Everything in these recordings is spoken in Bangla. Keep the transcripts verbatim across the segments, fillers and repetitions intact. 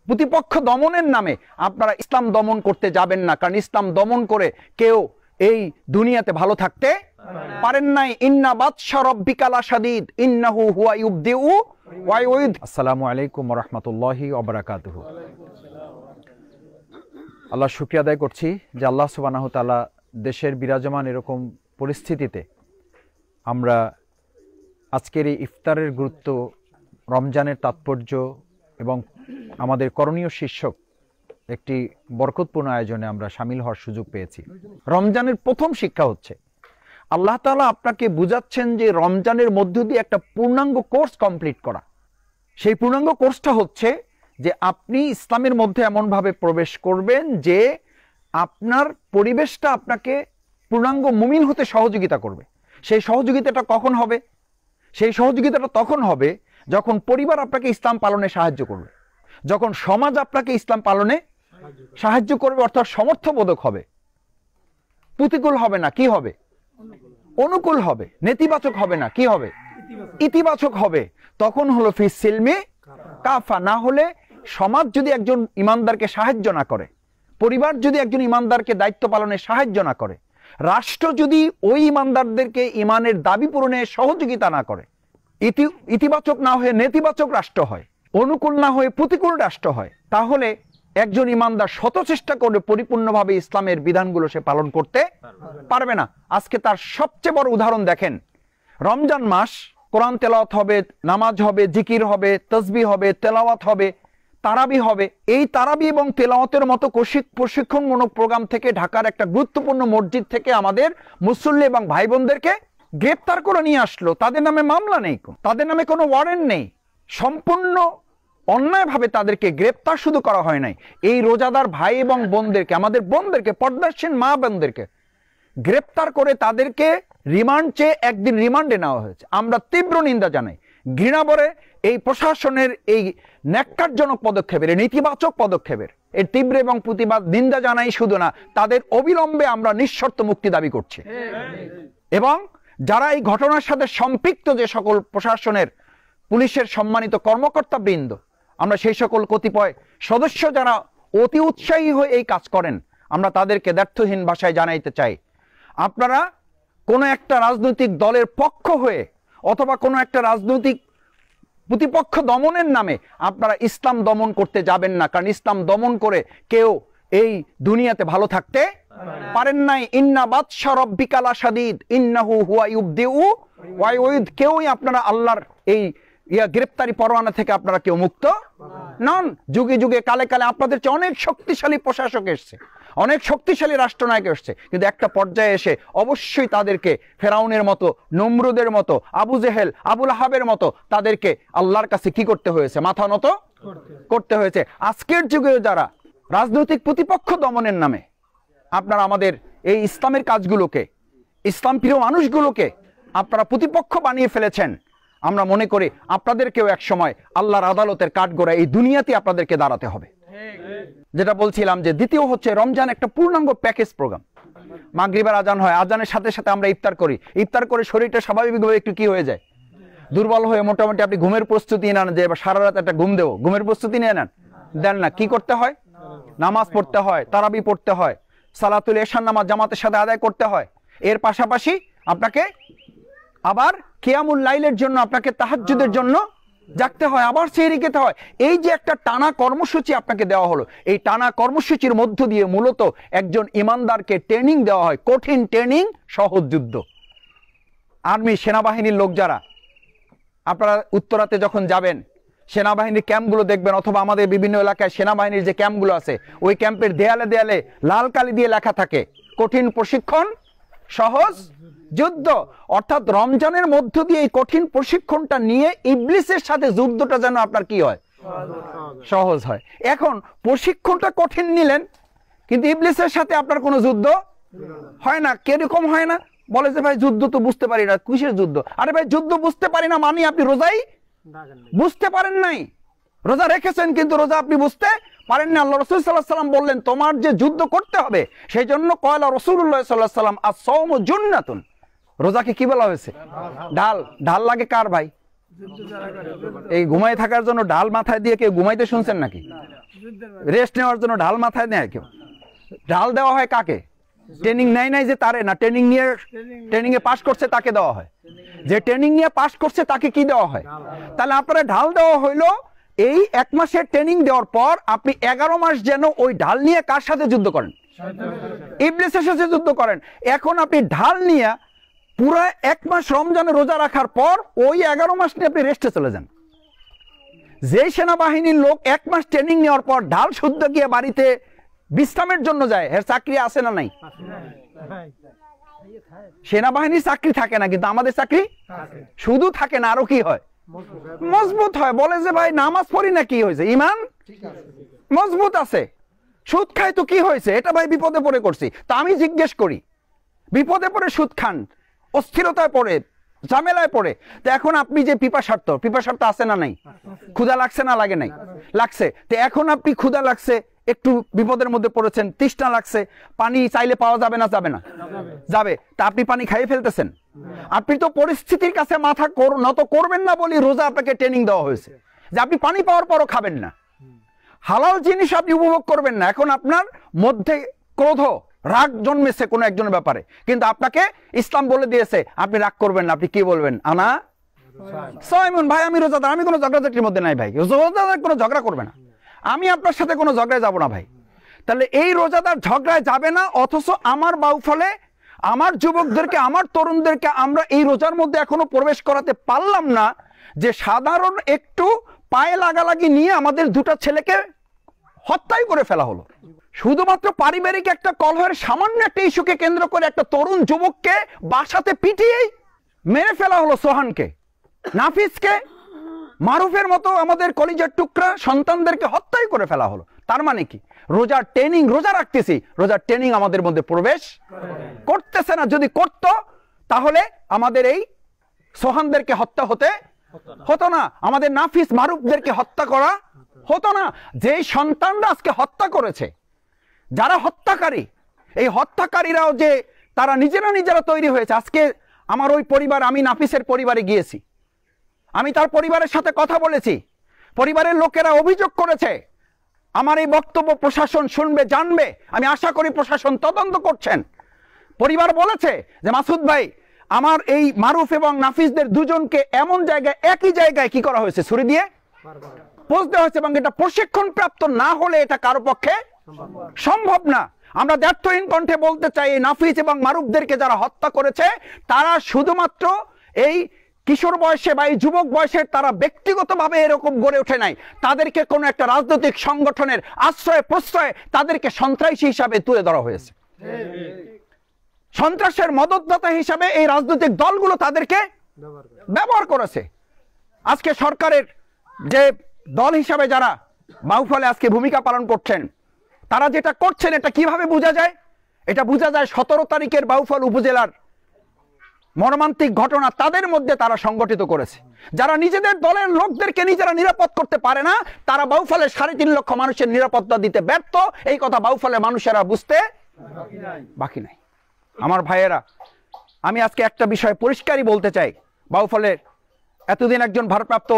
প্রতিপক্ষ দমনের নামে আপনারা ইসলাম দমন করতে যাবেন না, কারণ ইসলাম দমন করে কেউ এই দুনিয়াতে ভালো থাকতে পারেন নাই। ইন্না বাতশা রাব্বিকা লাশাদীদ ইন্নাহু হুয়া ইউবদিউ ওয়া ইউঈদ। আসসালামু আলাইকুম ওয়া রাহমাতুল্লাহি ওয়া বারাকাতুহু। আল্লাহ শুকরিয়া আদায় করছি যে আল্লাহ সুবহানাহু ওয়া তাআলা দেশের বিরাজমান এরকম পরিস্থিতিতে আমরা আজকের এই ইফতারের গুরুত্ব, রমজানের তাৎপর্য এবং আমাদের করণীয় শীর্ষক একটি বরকতপূর্ণ আয়োজনে আমরা সামিল হওয়ার সুযোগ পেয়েছি। রমজানের প্রথম শিক্ষা হচ্ছে আল্লাহ তাআলা আপনাকে বুঝাচ্ছেন যে রমজানের মধ্য দিয়ে একটা পূর্ণাঙ্গ কোর্স কমপ্লিট করা। সেই পূর্ণাঙ্গ কোর্সটা হচ্ছে যে আপনি ইসলামের মধ্যে এমনভাবে প্রবেশ করবেন যে আপনার পরিবেশটা আপনাকে পূর্ণাঙ্গ মুমিন হতে সহযোগিতা করবে। সেই সহযোগিতাটা কখন হবে? সেই সহযোগিতাটা তখন হবে যখন পরিবার আপনাকে ইসলাম পালনে সাহায্য করবে, যখন সমাজ আপনাকে ইসলাম পালনে সাহায্য করবে, অর্থাৎ সমর্থবোধক হবে, প্রতিকূল হবে না, কি হবে? অনুকূল হবে, নেতিবাচক হবে না, কি হবে? ইতিবাচক হবে। তখন হলো ফি সিলমি কাফা। না হলে সমাজ যদি একজন ইমানদারকে সাহায্য না করে, পরিবার যদি একজন ইমানদারকে দায়িত্ব পালনে সাহায্য না করে, রাষ্ট্র যদি ওই ইমানদারদেরকে ইমানের দাবি পূরণে সহযোগিতা না করে, ইতি ইতিবাচক না হয়ে নেতিবাচক রাষ্ট্র হয়, অনুকূল না হয়ে প্রতিকূল রাষ্ট্র হয়, তাহলে একজন ইমানদার শত চেষ্টা করে পরিপূর্ণভাবে ইসলামের বিধানগুলো সে পালন করতে পারবে না। আজকে তার সবচেয়ে বড় উদাহরণ দেখেন। রমজান মাস, কোরআন তেলাওয়াত হবে, নামাজ হবে, জিকির হবে, তাসবিহ হবে, তেলাওয়াত হবে, তারাবি হবে। এই তারাবি এবং তেলাওয়াতের মতো প্রশিক্ষণমূলক প্রোগ্রাম থেকে ঢাকার একটা গুরুত্বপূর্ণ মসজিদ থেকে আমাদের মুসল্লি এবং ভাই বোনদেরকে গ্রেপ্তার করে নিয়ে আসলো। তাদের নামে মামলা নেই, তাদের নামে কোনো ওয়ারেন্ট নেই, সম্পূর্ণ অন্যায়ভাবে তাদেরকে গ্রেপ্তার শুধু করা হয় নাই, এই রোজাদার ভাই এবং বোনদেরকে, আমাদের বোনদেরকে, পর্দাসীন মা বোনদেরকে গ্রেপ্তার করে তাদেরকে রিমান্ড চেয়ে একদিন রিমান্ডে নেওয়া হয়েছে। আমরা তীব্র নিন্দা জানাই, ঘৃণা ভরে এই প্রশাসনের এই ন্যাক্কারজনক পদক্ষেপের, এই নেতিবাচক পদক্ষেপের এই তীব্র এবং প্রতিবাদ নিন্দা জানাই শুধু না, তাদের অবিলম্বে আমরা নিঃশর্ত মুক্তি দাবি করছি। এবং যারা এই ঘটনার সাথে সম্পৃক্ত যে সকল প্রশাসনের, পুলিশের সম্মানিত কর্মকর্তা বৃন্দ, আমরা সেই সকল কতিপয় সদস্য যারা অতি উৎসাহী হয়ে এই কাজ করেন, আমরা তাদেরকে দ্ব্যর্থহীন ভাষায় জানাইতে চাই, আপনারা কোনো একটা রাজনৈতিক দলের পক্ষ হয়ে অথবা কোনো একটা রাজনৈতিক প্রতিপক্ষ দমনের নামে আপনারা ইসলাম দমন করতে যাবেন না, কারণ ইসলাম দমন করে কেউ এই দুনিয়াতে ভালো থাকতে পারেন নাই। ইন্না বাতশা রাব্বিকা লাশাদীদ ইন্নাহু হুয়া ইউবদিউ ওয়া ইউঈদ। কেউই আপনারা আল্লাহর এই ইয়া গ্রেপ্তারি পরোয়ানা থেকে আপনারা কেউ মুক্ত নন। যুগে যুগে কালে কালে আপনাদের চেয়ে অনেক শক্তিশালী প্রশাসক এসছে, অনেক শক্তিশালী রাষ্ট্রনায়ক এসছে, কিন্তু একটা পর্যায়ে এসে অবশ্যই তাদেরকে ফেরাউনের মতো, নমরুদের মতো, আবু জেহেল, আবুল আহাবের মতো তাদেরকে আল্লাহর কাছে কি করতে হয়েছে? মাথা নত করতে হয়েছে। আজকের যুগে যারা রাজনৈতিক প্রতিপক্ষ দমনের নামে আপনারা আমাদের এই ইসলামের কাজগুলোকে, ইসলাম প্রিয় মানুষগুলোকে আপনারা প্রতিপক্ষ বানিয়ে ফেলেছেন, আমরা মনে করি আপনাদেরকেও এক সময় আল্লাহর আদালতের কাঠগড়ায় এই দুনিয়াতে আপনাদেরকে দাঁড়াতে হবে। যেটা বলছিলাম যে দ্বিতীয় হচ্ছে রমজান একটা পূর্ণাঙ্গ প্যাকেজ প্রোগ্রাম। মাগরিবের আজান হয়, আজানের সাথে সাথে আমরা ইফতার করি, ইফতার করে শরীরটা স্বাভাবিকভাবে একটু কি হয়ে যায়, দুর্বল হয়ে মোটামুটি আপনি ঘুমের প্রস্তুতি নেন, যে সারা রাত একটা ঘুম দেবো, ঘুমের প্রস্তুতি নিয়ে নেন, দেন না। কি করতে হয়? নামাজ পড়তে হয়, তারাবি পড়তে হয়, সালাতুল এশার নামাজ জামাতের সাথে আদায় করতে হয়। এর পাশাপাশি আপনাকে আবার কিয়ামুল লাইলের জন্য, আপনাকে তাহাজ্জুদের জন্য জাগতে হয়, আবার সেহরি খেতে হয়। এই যে একটা টানা কর্মসূচি আপনাকে দেওয়া হলো, এই টানা কর্মসূচির মধ্য দিয়ে মূলত একজন ইমানদারকে ট্রেনিং দেওয়া হয়, কঠিন ট্রেনিং, সহজ যুদ্ধ। আর্মি, সেনাবাহিনীর লোক যারা, আপনারা উত্তরাতে যখন যাবেন সেনাবাহিনীর ক্যাম্পগুলো দেখবেন, অথবা আমাদের বিভিন্ন এলাকায় সেনাবাহিনীর যে ক্যাম্পগুলো আছে, ওই ক্যাম্পের দেয়ালে দেয়ালে লাল কালি দিয়ে লেখা থাকে কঠিন প্রশিক্ষণ, সহজ যুদ্ধ। অর্থাৎ রমজানের মধ্য দিয়ে এই কঠিন প্রশিক্ষণটা নিয়ে ইবলিসের সাথে যুদ্ধটা যেন আপনার কি হয়? সহজ হয়। এখন প্রশিক্ষণটা কঠিন নিলেন, কিন্তু ইবলিসের সাথে আপনার কোনো যুদ্ধ হয় না। কিরকম হয় না? বলে যে ভাই যুদ্ধ তো বুঝতে পারি না। কিসের যুদ্ধ? আরে ভাই যুদ্ধ বুঝতে পারি না মানে আপনি রোজাই বুঝতে পারেন নাই। রোজা রেখেছেন কিন্তু রোজা আপনি বুঝতে পারেন না। আল্লাহ রাসূল সাল্লাল্লাহু আলাইহি ওয়াসাল্লাম বললেন তোমার যে যুদ্ধ করতে হবে, সেই জন্য কয়লা রাসূলুল্লাহ সাল্লাল্লাহু আলাইহি ওয়াসাল্লাম আস-সাওমু জুন্নাতুন। রোজাকে কি বলা হয়েছে? ঢাল। ঢাল লাগে কার ভাই? এই ঘুমাই থাকার জন্য ঢাল মাথায় দিয়ে কেউ ঘুমাইতে শুনছেন নাকি? রেস্ট নেওয়ার জন্য ঢাল মাথায় নেয় কেউ? ঢাল দেওয়া হয় কাকে? ট্রেনিং নেয় নাই যে তারে না, ট্রেনিং নিয়ে ট্রেনিং এ পাস করছে তাকে দেওয়া হয়। যে ট্রেনিং নিয়ে পাস করছে তাকে কি দেওয়া হয়? তাহলে আপনারা ঢাল দেওয়া হইলো এই এক মাসের ট্রেনিং দেওয়ার পর আপনি এগারো মাস যেন ওই ঢাল নিয়ে কার সাথে যুদ্ধ করেন? ইবলিসের সাথে যুদ্ধ করেন। এখন আপনি ঢাল নিয়ে পুরো এক মাস রমজানে রোজা রাখার পর ওই এগারো মাস নিয়ে আপনি রেস্টে চলে যান। যে সেনাবাহিনীর লোক এক মাস ট্রেনিং নেওয়ার পর ঢাল শুদ্ধ গিয়ে বাড়িতে বিশ্রামের জন্য যায়, এর চাকরি আছে না নাই? সেনাবাহিনীর চাকরি থাকে না, কিন্তু আমাদের চাকরি শুধু থাকে না, আরো কি হয়? মজবুত হয়। বলে যে ভাই নামাজ পড়ি না, কি হয়েছে? ইমান মজবুত আছে। সুদ খাই তো কি হয়েছে? এটা ভাই বিপদে পড়ে করছি। তা আমি জিজ্ঞেস করি, বিপদে পড়ে সুদ খান, অস্থিরতায় পড়ে, ঝামেলায় পড়ে, তো এখন আপনি যে পিপাসার্থ, পিপাসার্থ আছে না নাই? ক্ষুধা লাগছে না লাগে নাই? লাগছে। তো এখন আপনি ক্ষুধা লাগছে, একটু বিপদের মধ্যে পড়েছেন, তৃষ্ণা লাগছে, পানি চাইলে পাওয়া যাবে না? যাবে না? যাবে। তা আপনি পানি খাইয়ে ফেলতেছেন। আপনি তো পরিস্থিতির কাছে মাথা নত করবেন না বলি রোজা আপনাকে ট্রেনিং দেওয়া হয়েছে যে আপনি পানি পাওয়ার পরও খাবেন না, হালাল জিনিস আপনি উপভোগ করবেন না। এখন আপনার মধ্যে ক্রোধ, রাগ জন্মেছে কোনো একজনের ব্যাপারে, কিন্তু আপনাকে ইসলাম বলে দিয়েছে আপনি রাগ করবেন না। আপনি কি বলবেন? আনা সাইমুন, ভাই আমি রোজাদার, আমি কোনো ঝগড়াঝাটির মধ্যে নাই ভাই, রোজাদার কোনো ঝগড়া করবে না, আমি আপনার সাথে কোনো ঝগড়ায় যাব না ভাই। তাহলে এই রোজাদার ঝগড়ায় যাবে না, অথচ আমার বাউফলে আমার যুবকদেরকে, আমার তরুণদেরকে আমরা এই রোজার মধ্যে এখনো প্রবেশ করাতে পারলাম না, যে সাধারণ একটু পায়ে লাগালাগি নিয়ে আমাদের দুটা ছেলেকে হত্যাই করে ফেলা হলো। শুধুমাত্র পারিবারিক একটা কলহের সামান্য একটা ইস্যুকে কেন্দ্র করে একটা তরুণ যুবককে বাসাতে পিটিয়েই মেরে ফেলা হলো। সোহানকে, নাফিসকে, মারুফের মতো আমাদের কলিজার টুকরা সন্তানদেরকে হত্যাই করে ফেলা হলো। তার মানে কি? রোজার ট্রেনিং, রোজা রাখতেছি, রোজার ট্রেনিং আমাদের মধ্যে প্রবেশ করতেছে না। যদি করত তাহলে আমাদের এই সোহানদেরকে হত্যা হতে হতো না, আমাদের নাফিস মারুফদেরকে হত্যা করা হতো না। যেই সন্তানরা আজকে হত্যা করেছে, যারা হত্যাকারী, এই হত্যাকারীরাও যে তারা নিজেরা নিজেরা তৈরি হয়েছে। আজকে আমার ওই পরিবার, আমি নাফিসের পরিবারে গিয়েছি, আমি তার পরিবারের সাথে কথা বলেছি, পরিবারের লোকেরা অভিযোগ করেছে আমার এই বক্তব্য প্রশাসন শুনবে, জানবে। আমি আশা করি প্রশাসন তদন্ত করছেন। পরিবার বলেছে যে মাসুদ ভাই, আমার এই মারুফ এবং নাফিসদের দুজনকে এমন জায়গায়, একই জায়গায় কি করা হয়েছে? ছুরি দিয়ে পোজ দেওয়া হয়েছে, এবং এটা প্রশিক্ষণ প্রাপ্ত না হলে এটা কারো পক্ষে সম্ভব না। আমরা দ্ব্যর্থহীন কণ্ঠে বলতে চাই, এই নাফিস এবং মারুফদেরকে যারা হত্যা করেছে তারা শুধুমাত্র এই কিশোর বয়সে বা এই যুবক বয়সের, তারা ব্যক্তিগতভাবে এরকম গড়ে ওঠে নাই। তাদেরকে কোনো একটা রাজনৈতিক সংগঠনের আশ্রয় প্রশ্রয়ে তাদেরকে সন্ত্রাসী হিসাবে তুলে ধরা হয়েছে। সন্ত্রাসের মদতদাতা হিসাবে এই রাজনৈতিক দলগুলো তাদেরকে ব্যবহার করেছে। আজকে সরকারের যে দল হিসাবে যারা বাউফলে আজকে ভূমিকা পালন করছেন, তারা যেটা করছেন এটা কিভাবে বোঝা যায়? এটা বোঝা যায় সতেরো তারিখের বাউফল উপজেলার মর্মান্তিক ঘটনা তাদের মধ্যে তারা সংগঠিত করেছে। যারা নিজেদের দলের লোকদেরকে নিজেরা নিরাপদ করতে পারে না, তারা বাউফলের সাড়ে তিন লক্ষ মানুষের নিরাপত্তা দিতে ব্যর্থ। এই কথা বাউফলে মানুষেরা বুঝতে বাকি নাই। আমার ভাইয়েরা, আমি আজকে একটা বিষয় পরিষ্কারই বলতে চাই। বাউফলের এতদিন একজন ভারপ্রাপ্ত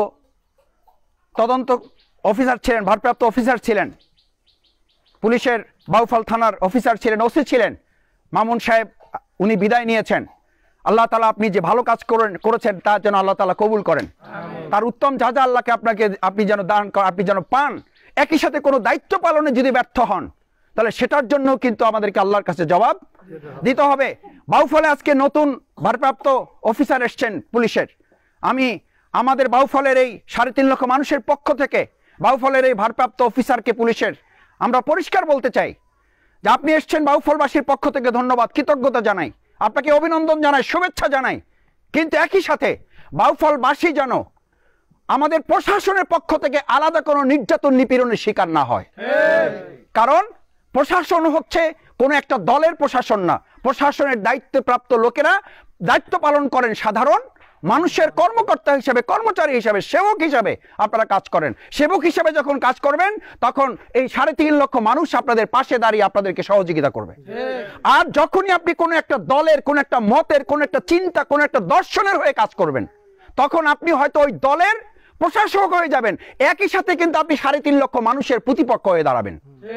তদন্ত অফিসার ছিলেন, ভারপ্রাপ্ত অফিসার ছিলেন, পুলিশের বাউফল থানার অফিসার ছিলেন, ওসি ছিলেন মামুন সাহেব। উনি বিদায় নিয়েছেন। আল্লাহ তাআলা আপনি যে ভালো কাজ করেন করেছেন তা যেন আল্লাহ তাআলা কবুল করেন। তার উত্তম যা যা আল্লাহকে আপনাকে আপনি যেন দান আপনি যেন পান। একই সাথে কোনো দায়িত্ব পালনে যদি ব্যর্থ হন, তাহলে সেটার জন্য কিন্তু আমাদেরকে আল্লাহর কাছে জবাব দিতে হবে। বাউফলে আজকে নতুন ভারপ্রাপ্ত অফিসার এসছেন পুলিশের। আমি আমাদের বাউফলের এই সাড়ে তিন লক্ষ মানুষের পক্ষ থেকে বাউফলের এই ভারপ্রাপ্ত অফিসারকে, পুলিশের, আমরা পরিষ্কার বলতে চাই যে আপনি এসছেন বাউফলবাসীর পক্ষ থেকে ধন্যবাদ, কৃতজ্ঞতা জানাই, আপনাকে অভিনন্দন জানাই, শুভেচ্ছা জানাই। কিন্তু একই সাথে বাউফলবাসী যেন আমাদের প্রশাসনের পক্ষ থেকে আলাদা কোনো নির্যাতন নিপীড়নের শিকার না হয়। কারণ প্রশাসন হচ্ছে কোনো একটা দলের প্রশাসন না। প্রশাসনের দায়িত্বপ্রাপ্ত লোকেরা দায়িত্ব পালন করেন সাধারণ মানুষের কর্মকর্তা হিসেবে, কর্মচারী হিসেবে, সেবক হিসাবে আপনারা কাজ করেন। সেবক হিসেবে যখন কাজ করবেন, তখন এই সাড়ে তিন লক্ষ মানুষ আপনাদের পাশে দাঁড়িয়ে আপনাদেরকে সহযোগিতা করবে। আর যখনই আপনি কোনো একটা দলের, কোনো একটা মতের, কোনো একটা চিন্তা, কোনো একটা দর্শনের হয়ে কাজ করবেন, তখন আপনি হয়তো ওই দলের প্রশাসক হয়ে যাবেন, একই সাথে কিন্তু আপনি সাড়ে তিন লক্ষ মানুষের প্রতিপক্ষ হয়ে দাঁড়াবেন।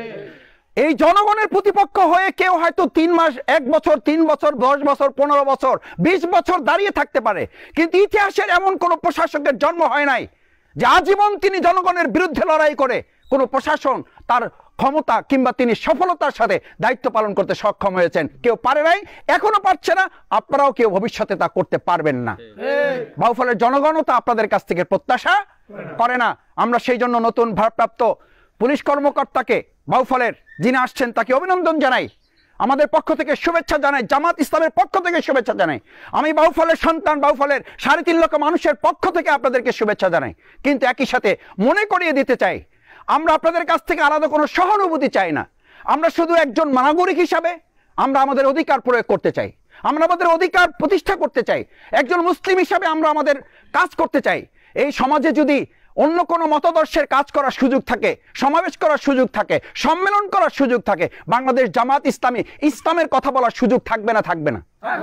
এই জনগণের প্রতিপক্ষ হয়ে কেউ হয়তো তিন মাস, এক বছর, তিন বছর, দশ বছর, পনেরো বছর, বিশ বছর দাঁড়িয়ে থাকতে পারে, কিন্তু ইতিহাসের এমন কোন প্রশাসকের জন্ম হয় নাই যে আজীবন তিনি জনগণের বিরুদ্ধে লড়াই করে কোন প্রশাসন তার ক্ষমতা কিংবা তিনি সফলতার সাথে দায়িত্ব পালন করতে সক্ষম হয়েছেন। কেউ পারে নাই, এখনো পারছে না, আপনারাও কেউ ভবিষ্যতে তা করতে পারবেন না। বাউফলের জনগণও তা আপনাদের কাছ থেকে প্রত্যাশা করে না। আমরা সেই জন্য নতুন ভারপ্রাপ্ত পুলিশ কর্মকর্তাকে, বাউফলের যিনি আসছেন, তাকে অভিনন্দন জানাই, আমাদের পক্ষ থেকে শুভেচ্ছা জানাই, জামাত ইসলামের পক্ষ থেকে শুভেচ্ছা জানাই। আমি বাউফলের সন্তান, বাউফলের সাড়ে তিন লক্ষ মানুষের পক্ষ থেকে আপনাদেরকে শুভেচ্ছা জানাই। কিন্তু একই সাথে মনে করিয়ে দিতে চাই, আমরা আপনাদের কাছ থেকে আলাদা কোনো সহানুভূতি চাই না। আমরা শুধু একজন নাগরিক হিসাবে আমরা আমাদের অধিকার প্রয়োগ করতে চাই, আমরা আমাদের অধিকার প্রতিষ্ঠা করতে চাই। একজন মুসলিম হিসাবে আমরা আমাদের কাজ করতে চাই। এই সমাজে যদি অন্য কোনো মতাদর্শের কাজ করার সুযোগ থাকে, সমাবেশ করার সুযোগ থাকে, সম্মেলন করার সুযোগ থাকে, বাংলাদেশ জামাত ইসলামী ইসলামের কথা বলার সুযোগ থাকবে না? থাকবে না?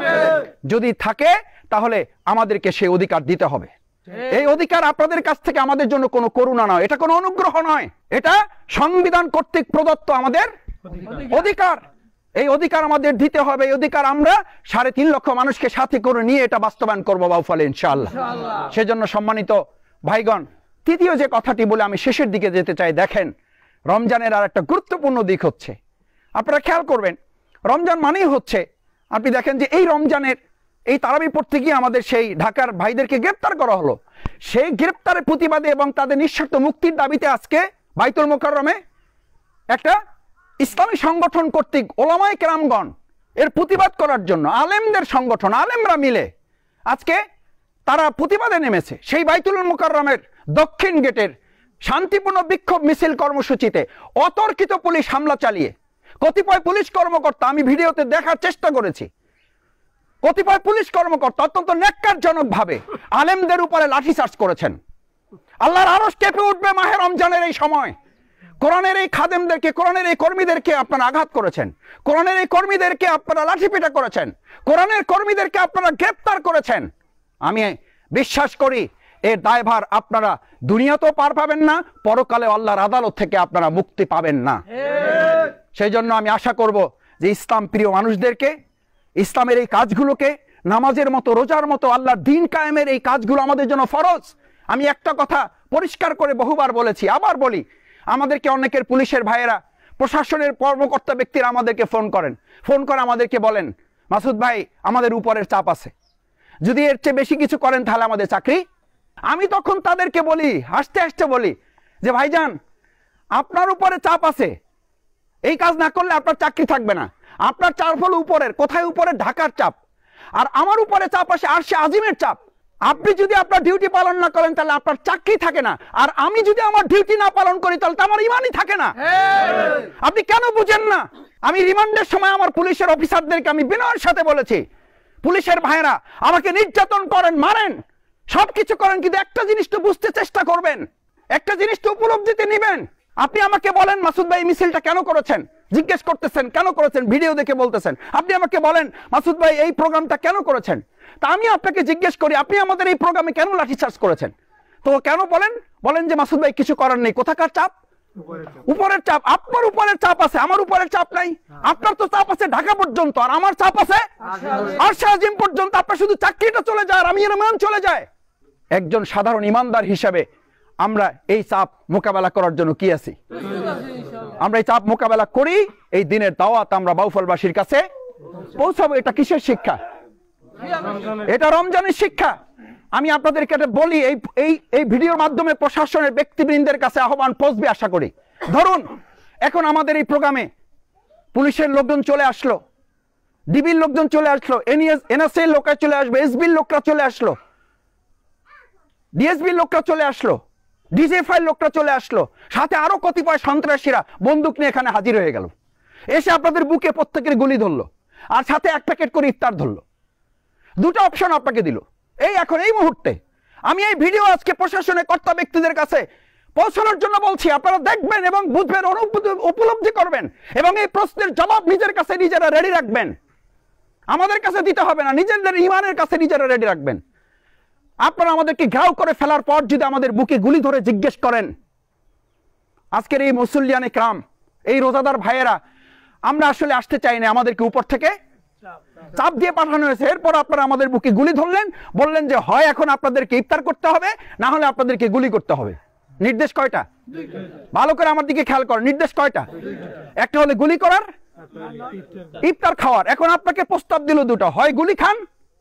যদি থাকে তাহলে আমাদেরকে সেই অধিকার দিতে হবে। এই অধিকার আপনাদের কাছ থেকে আমাদের জন্য কোনো করুণা নয়, এটা কোনো অনুগ্রহ নয়, এটা সংবিধান কর্তৃক প্রদত্ত আমাদের অধিকার। এই অধিকার আমাদের দিতে হবে। এই অধিকার আমরা সাড়ে তিন লক্ষ মানুষকে সাথে করে নিয়ে এটা বাস্তবায়ন করবো বাউফলে ইনশাআল্লাহ। সেজন্য সম্মানিত ভাইগণ, তৃতীয় যে কথাটি বলে আমি শেষের দিকে যেতে চাই, দেখেন রমজানের আর একটা গুরুত্বপূর্ণ দিক হচ্ছে, আপনারা খেয়াল করবেন, রমজান মানেই হচ্ছে, আপনি দেখেন যে এই রমজানের এই তারাবি পড়তে গিয়ে আমাদের সেই ঢাকার ভাইদেরকে গ্রেপ্তার করা হলো। সেই গ্রেপ্তারের প্রতিবাদে এবং তাদের নিঃশর্ত মুক্তির দাবিতে আজকে বাইতুল মোকাররমে একটা ইসলামী সংগঠন কর্তৃক ওলামায়ে কেরামগণ এর প্রতিবাদ করার জন্য আলেমদের সংগঠন, আলেমরা মিলে আজকে তারা প্রতিবাদে নেমেছে। সেই বাইতুল মোকাররমের দক্ষিণ গেটের শান্তিপূর্ণ বিক্ষোভ মিছিল কর্মসূচিতে অতর্কিত পুলিশ হামলা চালিয়ে কতিপয় পুলিশ কর্মকর্তা, আমি ভিডিওতে দেখার চেষ্টা করেছি, কতিপয় পুলিশ কর্মকর্তা অত্যন্ত ন্যাক্কারজনক ভাবে আলেমদের উপরে লাঠিচার্জ করেছেন। আল্লাহর আরশ কেঁপে উঠবে মাহে রমজানের এই সময়। কোরআনের এই খাদেমদেরকে, কোরআনের এই কর্মীদেরকে আপনারা আঘাত করেছেন, কোরআনের এই কর্মীদেরকে আপনারা লাঠিপেটা করেছেন, কোরআনের কর্মীদেরকে আপনারা গ্রেপ্তার করেছেন। আমি বিশ্বাস করি এর দায়ভার আপনারা দুনিয়াতেও পার পাবেন না, পরকালে আল্লাহর আদালত থেকে আপনারা মুক্তি পাবেন না। সেই জন্য আমি আশা করব যে ইসলাম প্রিয় মানুষদেরকে, ইসলামের এই কাজগুলোকে, নামাজের মতো, রোজার মতো আল্লাহর দ্বীন কায়েমের এই কাজগুলো আমাদের জন্য ফরজ। আমি একটা কথা পরিষ্কার করে বহুবার বলেছি, আবার বলি, আমাদেরকে অনেকের পুলিশের ভাইয়েরা, প্রশাসনের কর্মকর্তা ব্যক্তিরা আমাদেরকে ফোন করেন, ফোন করে আমাদেরকে বলেন, মাসুদ ভাই আমাদের উপরের চাপ আছে, যদি এর চেয়ে বেশি কিছু করেন তাহলে আমাদের চাকরি। আমি তখন তাদেরকে বলি, হাসতে হাসতে বলি যে ভাইজান, আপনার উপরে চাপ আছে, এই কাজ না করলে আপনার চাকরি থাকবে না। আপনার চাপ হলো উপরের, কোথায় উপরে? ঢাকার চাপ। আর আমার উপরে চাপ আসে আরশে আজিমের চাপ। আপনি যদি আপনার ডিউটি পালন না করেন তাহলে আপনার চাকরি থাকে না, আর আমি যদি আমার ডিউটি না পালন করি তাহলে তো আমার ইমানই থাকে না। আপনি কেন বুঝেন না? আমি রিমান্ডের সময় আমার পুলিশের অফিসারদেরকে আমি বিনয়ের সাথে বলেছি, পুলিশের ভাইয়েরা আমাকে নির্যাতন করেন, মারেন, সবকিছু করেন, কিন্তু একটা জিনিস তো বুঝতে চেষ্টা করবেন, একটা জিনিস তো উপলব্ধিতে নেবেন। আপনি আমাকে বলেন মাসুদ ভাই মিছিলটা কেন করেছেন, জিজ্ঞেস করতেছেন কেন করেছেন, ভিডিও দেখে বলতেছেন। আপনি আমাকে বলেন মাসুদ ভাই এই প্রোগ্রামটা কেন করেছেন, তা আমি আপনাকে জিজ্ঞেস করি আপনি আমাদের এই প্রোগ্রামে কেন লাঠিচার্জ করেছেন? তো কেন বলেন? বলেন যে মাসুদ ভাই কিছু করার নেই। কোথাকার চাপ? উপরের চাপ। আপনার উপরের চাপ আছে, আমার উপরের চাপ নাই। আপনার তো চাপ আছে ঢাকা পর্যন্ত, আর আমার চাপ আছে আরশে আজিম পর্যন্ত। আপনার শুধু চাকরিটা চলে যায় আর আমি ইমান চলে যায়। একজন সাধারণ ইমানদার হিসাবে আমরা এই চাপ মোকাবেলা করার জন্য কি আছি? আমরা এই চাপ মোকাবেলা করি, এই দিনের দাওয়াত আমরা বাউফলবাসীর কাছে পৌঁছাবো। এটা কিসের শিক্ষা? এটা রমজানের শিক্ষা। আমি আপনাদেরকে বলি, এই এই এই ভিডিওর মাধ্যমে প্রশাসনের ব্যক্তিবৃন্দের কাছে আহ্বান পৌঁছবে আশা করি। ধরুন এখন আমাদের এই প্রোগ্রামে পুলিশের লোকজন চলে আসলো, ডিবির লোকজন চলে আসলো, এনএসএ এর লোকরা চলে আসবে, এসবির লোকরা চলে আসলো, ডিএসবির লোকরা চলে আসলো, ডিজিএফআই লোকরা চলে আসলো, সাথে আরো কতিপয় সন্ত্রাসীরা বন্দুক নিয়ে এখানে হাজির হয়ে গেল, এসে আপনাদের বুকে প্রত্যেকের গুলি ধরলো, আর সাথে এক প্যাকেট করে ইফতার ধরলো। দুটো অপশন আপনাকে দিল এই এখন এই মুহূর্তে। আমি এই ভিডিও আজকে প্রশাসনের কর্তা ব্যক্তিদের কাছে পৌঁছানোর জন্য বলছি, আপনারা দেখবেন এবং বুঝবেন, উপলব্ধি করবেন, এবং এই প্রশ্নের জবাব নিজের কাছে নিজেরা রেডি রাখবেন। আমাদের কাছে দিতে হবে না, নিজেদের ইমানের কাছে নিজেরা রেডি রাখবেন। আপনারা আমাদেরকে ঘাও করে ফেলার পর যদি আমাদের বুকে গুলি ধরে জিজ্ঞেস করেন, আজকের এই মুসল্লিয়ান ইকরাম, এই রোজাদার ভাইয়েরা, আমরা আসলে আসতে চাই না, আমাদেরকে উপর থেকে চাপ দিয়ে পাঠানো হয়েছে, এরপর আপনারা আমাদের বুকে গুলি ধরলেন, বললেন যে হয় এখন আপনাদেরকে ইফতার করতে হবে, না হলে আপনাদেরকে গুলি করতে হবে। নির্দেশ কয়টা? ভালো করে আমার দিকে খেয়াল করেন, নির্দেশ কয়টা? একটা হলে গুলি করার, ইফতার খাওয়ার। এখন আপনাকে প্রস্তাব দিল দুটো, হয় গুলি খান,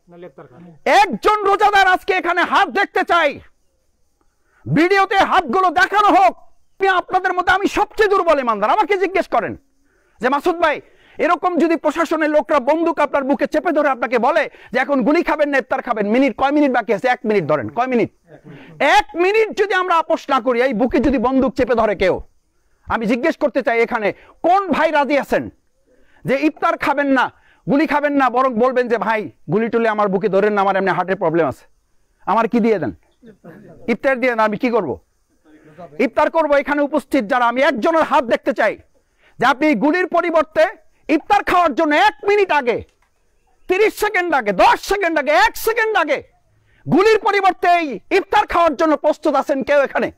একজন রোজাদার আজকে এখানে হাত দেখতে চাই, ভিডিওতে হাতগুলো দেখানো হোক। আপনাদের মধ্যে আমি সবচেয়ে দুর্বল ইমানদার, আমাকে জিজ্ঞেস করেন যে মাসুদ ভাই, এরকম যদি প্রশাসনের লোকরা বন্দুক আপনার বুকে চেপে ধরে আপনাকে বলে যে এখন গুলি খাবেন না ইফতার খাবেন, মিনিট কয় মিনিট বাকি আছে? এক মিনিট ধরেন, কয় মিনিট? এক মিনিট যদি আমরা আপোষ না করি, এই বুকে যদি বন্দুক চেপে ধরে কেউ, আমি জিজ্ঞেস করতে চাই এখানে কোন ভাই রাজি আছেন যে ইফতার খাবেন না, গুলি খাবেন না, বরং বলবেন যে ভাই গুলি টুলি আমার বুকে ধরেন না, আমার এমনি হার্টের প্রবলেম আছে, আমার কি দিয়ে দেন, ইফতার দিয়ে দেন, আমি কি করব? ইফতার করব। এখানে উপস্থিত যারা, আমি একজনের হাত দেখতে চাই যে আপনি গুলির পরিবর্তে ইফতার খাওয়ার জন্য এক মিনিট আগে, তিরিশ সেকেন্ড আগে, দশ সেকেন্ড আগে, এক সেকেন্ড আগে গুলির পরিবর্তে এই ইফতার খাওয়ার জন্য প্রস্তুত আছেন কেউ এখানে?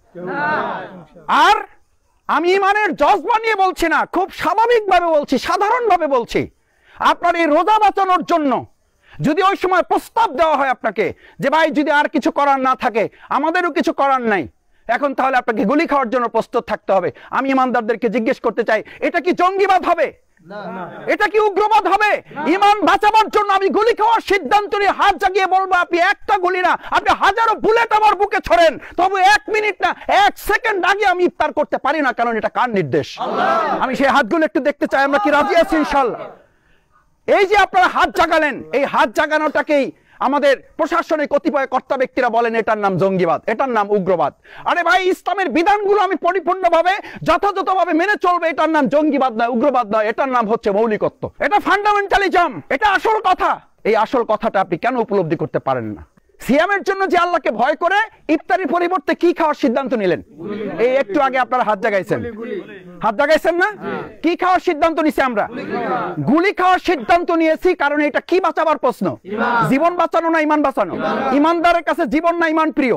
আর আমি ইমানের জজবা নিয়ে বলছি না, খুব স্বাভাবিকভাবে বলছি, সাধারণভাবে বলছি, আপনার এই রোজা বাঁচানোর জন্য যদি ওই সময় প্রস্তাব দেওয়া হয় আপনাকে যে ভাই যদি আর কিছু করার না থাকে, আমাদেরও কিছু করার নাই, এখন তাহলে আপনাকে গুলি খাওয়ার জন্য প্রস্তুত থাকতে হবে। আমি ইমানদারদেরকে জিজ্ঞেস করতে চাই, এটা কি জঙ্গিবাদ হবে? এটা কি উগ্রবাদ হবে? ইমান বাঁচাবার জন্য আমি গুলি খাওয়ার সিদ্ধান্ত নিয়ে হাত জাগিয়ে বলবো আপনি একটা গুলি না, আপনি হাজারো বুলেট আমার বুকে ছড়েন, তবে এক মিনিট না, এক সেকেন্ড আগে আমি ইফতার করতে পারি না, কারণ এটা কার নির্দেশ? আমি সেই হাতগুলো একটু দেখতে চাই, আমরা কি রাজি আছি ইনশাআল্লাহ? এই যে আপনারা হাত জাগালেন, এই হাত জাগানোটাকেই আমাদের প্রশাসনের কতিপয় কর্তা ব্যক্তিরা বলেন এটার নাম জঙ্গিবাদ, এটার নাম উগ্রবাদ। আরে ভাই, ইসলামের বিধানগুলো আমি পরিপূর্ণভাবে যথাযথভাবে মেনে চলবে, এটার নাম জঙ্গিবাদ নয়, উগ্রবাদ নয়, এটার নাম হচ্ছে মৌলিকত্ব, এটা ফান্ডামেন্টালিজম, এটা আসল কথা। এই আসল কথাটা আপনি কেন উপলব্ধি করতে পারেন না? সিয়ামের জন্য যে আল্লাহকে ভয় করে ইফতারের পরিবর্তে কি খাওয়ার সিদ্ধান্ত নিলেন? এই একটু আগে আপনারা হাত জাগাইছেন, হাত জাগাইছেন না? কি খাওয়ার সিদ্ধান্ত নিছি আমরা? গুলি খাওয়ার সিদ্ধান্ত নিয়েছি, কারণ এটা কি বাঁচাবার প্রশ্ন? জীবন বাঁচানো না ইমান বাঁচানো? ইমানদারের কাছে জীবন না ইমান প্রিয়?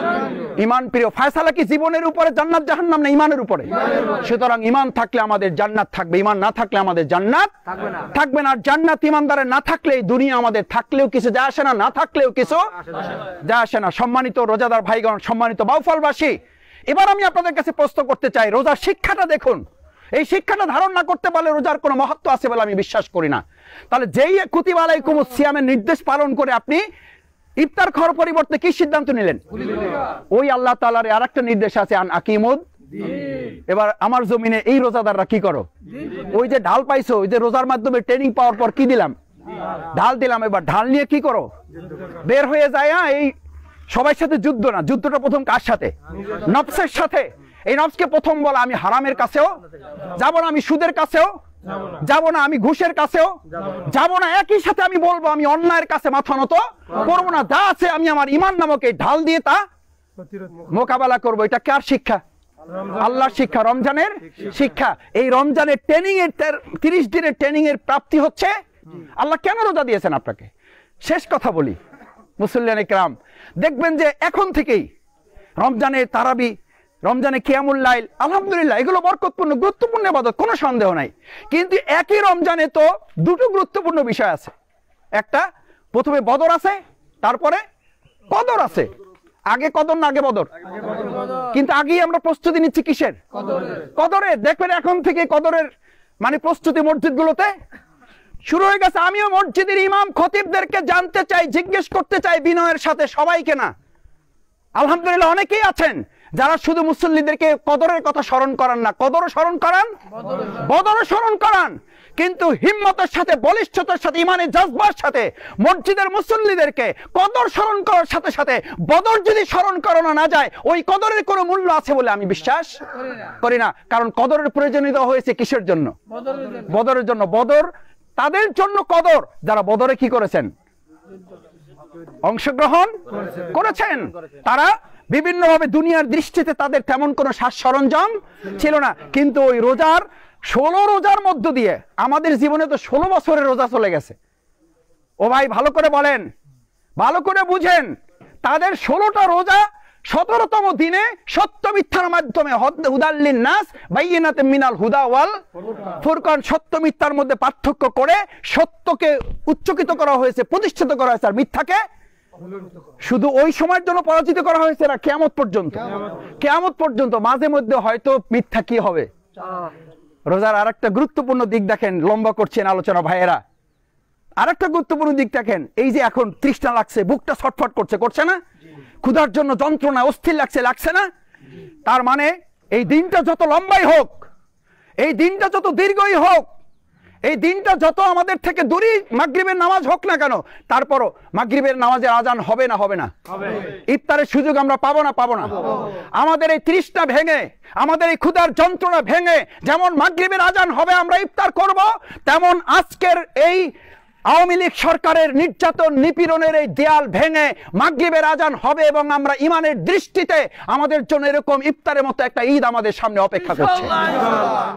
ইমান প্রিয়। ফায়সালা কি জীবনের উপরে, জান্নাত জাহান্নাম না ইমানের উপরে? সুতরাং ইমান থাকলে আমাদের জান্নাত থাকবে, ইমান না থাকলে আমাদের জান্নাত থাকবে না। আর জান্নাত ইমানদারের না থাকলে এই দুনিয়া আমাদের থাকলেও কিছু যায় আসে না, না থাকলেও কিছু যা আসে না। সম্মানিত রোজাদার ভাইগণ, সম্মানিত বাউফলবাসী, এবার আমি আপনাদের কাছে প্রশ্ন করতে চাই, রোজার শিক্ষাটা দেখুন। এই শিক্ষাটা ধারণ না করতে পারলে রোজার কোনো মহত্ব আছে বলে আমি বিশ্বাস করি না। তাহলে যেই কুতিবা আলাইকুমুস সিয়ামের নির্দেশ পালন করে আপনি ইফতার খাওয়ার পরিবর্তে কি সিদ্ধান্ত নিলেন? ওই আল্লাহ তাআলার আরেকটা নির্দেশ আছে, আন আকিমুদ। এবার আমার জমিনে এই রোজাদাররা কি করো? ওই যে ঢাল পাইছো, ওই যে রোজার মাধ্যমে ট্রেনিং পাওয়ার পর কি দিলাম? ঢাল দিলাম। এবার ঢাল নিয়ে কি করো? বের হয়ে যায়। এই সবার সাথে যুদ্ধ না, যুদ্ধটা প্রথম কার সাথে? নফসের সাথে। এই নফসকে প্রথম বলা, আমি হারামের কাছেও যাব না, আমি সুদের কাছেও যাব না, আমি ঘুষের কাছেও যাব না। একই সাথে আমি বলবো আমি অন্যায়ের কাছে মাথা নত করবো না। যা আছে আমি আমার ইমান নামক এই ঢাল দিয়ে তা মোকাবেলা করবো। এটা কার শিক্ষা? আল্লাহর শিক্ষা, রমজানের শিক্ষা। এই রমজানের ট্রেনিং এর তিরিশ দিনের ট্রেনিং এর প্রাপ্তি হচ্ছে আল্লাহ কেন রোজা দিয়েছেন আপনাকে। শেষ কথা বলি, মুসল্লিয়ান ইকরাম, দেখবেন যে এখন থেকেই রমজানে তারাবি, রমজানে কিয়ামুল লাইল, আলহামদুলিল্লাহ এগুলো বরকতপূর্ণ গুরুত্বপূর্ণ ইবাদত, কোনো সন্দেহ নাই। কিন্তু একই রমজানে তো দুটো গুরুত্বপূর্ণ বিষয় আছে। একটা, প্রথমে বদর আছে, তারপরে কদর আছে। আগে কদর না আগে বদর? কিন্তু আগেই আমরা প্রস্তুতি নিচ্ছি কিসের? কদরে। দেখবেন এখন থেকে কদরের মানে প্রস্তুতি মসজিদগুলোতে শুরু হয়ে গেছে। আমিও মসজিদের ইমাম খতিবদেরকে জানতে চাই, জিজ্ঞেস করতে চাই বিনয়ের সাথে, সবাইকে না, আলহামদুলিল্লাহ অনেকেই আছেন যারা শুধু মুসল্লিদেরকে কদরের কথা স্মরণ করান না, কদরও স্মরণ করান, বদরও স্মরণ করান, কিন্তু হিম্মতের সাথে, বলিষ্ঠতার সাথে, ইমানের জজবার সাথে মসজিদের মুসল্লিদেরকে কদর স্মরণ করার সাথে সাথে বদর যদি স্মরণ করানো না যায়, ওই কদরের কোনো মূল্য আছে বলে আমি বিশ্বাস করি না। কারণ কদরের প্রয়োজনীয়তা হয়েছে কিসের জন্য? বদরের জন্য। বদর তাদের জন্য কদর যারা বদরে কি করেছেন? অংশগ্রহণ করেছেন। তারা বিভিন্নভাবে দুনিয়ার দৃষ্টিতে তাদের তেমন কোনো সাজ সরঞ্জাম ছিল না, কিন্তু ওই রোজার ষোলো রোজার মধ্য দিয়ে আমাদের জীবনে তো ষোলো বছরের রোজা চলে গেছে। ও ভাই ভালো করে বলেন, ভালো করে বুঝেন, তাদের ষোলোটা রোজা সতেরোতম দিনে সত্য মিথ্যার মাধ্যমে হুদাল্লিন নাস বাইয়িনাতে মিনাল হুদা ওয়াল ফুরকান, সত্য মিথ্যার মধ্যে পার্থক্য করে সত্যকে উচ্চকিত করা হয়েছে, প্রতিষ্ঠিত করা হয়েছে, আর মিথ্যাকে শুধু ওই সময়ের জন্য পরাজিত করা হয়েছে না, কিয়ামত পর্যন্ত। কিয়ামত পর্যন্ত মাঝে মধ্যে হয়তো মিথ্যা কি হবে। রোজার আরেকটা গুরুত্বপূর্ণ দিক দেখেন, লম্বা করছেন আলোচনা ভাইয়েরা, আরেকটা গুরুত্বপূর্ণ দিক দেখেন, এই যে এখন তৃষ্ণা লাগছে, বুকটা ছটফট করছে, করছে না? ক্ষুধার জন্য যন্ত্রণা অস্থির লাগছে, লাগছে না? তার মানে এই দিনটা যত লম্বাই হোক, এই দিনটা যত দীর্ঘই হোক, এই দিনটা যত আমাদের থেকে দূরে মাগরিবের নামাজ হোক না কেন, তারপরও মাগরিবের নামাজের আজান হবে না হবে না? ইফতারের সুযোগ আমরা পাবো না পাবো না? আমাদের এই তৃষ্ণা ভেঙে, আমাদের এই ক্ষুধার যন্ত্রণা ভেঙে যেমন মাগরিবের আজান হবে, আমরা ইফতার করব, তেমন আজকের এই আওয়ামী লীগ সরকারের নির্যাতন নিপীড়নের এই দেয়াল ভেঙে মাগরিবের আজান হবে, এবং আমরা ইমানের দৃষ্টিতে আমাদের জন্য এরকম ইফতারের মতো একটা ঈদ আমাদের সামনে অপেক্ষা করছে।